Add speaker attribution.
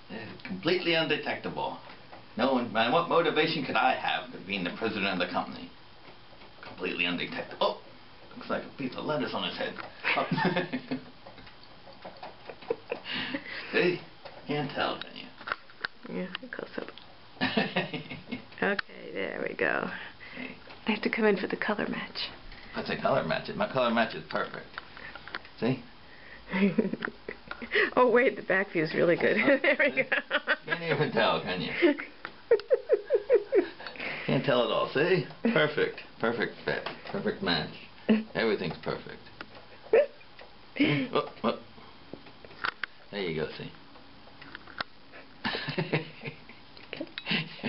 Speaker 1: Completely undetectable. No one, man, what motivation could I have to being the president of the company? Completely undetectable. Oh, looks like a piece of lettuce on his head. Oh. See? Can't tell, can you?
Speaker 2: Yeah, close up. Okay, there we go. Okay. I have to come in for the color match.
Speaker 1: What's a color match? My color match is perfect. See?
Speaker 2: Oh wait, the back view is really good. There we go.
Speaker 1: Can't even tell, can you? Can't tell at all. See? Perfect. Perfect fit. Perfect match. Everything's perfect. See? Oh, oh. There you go, see?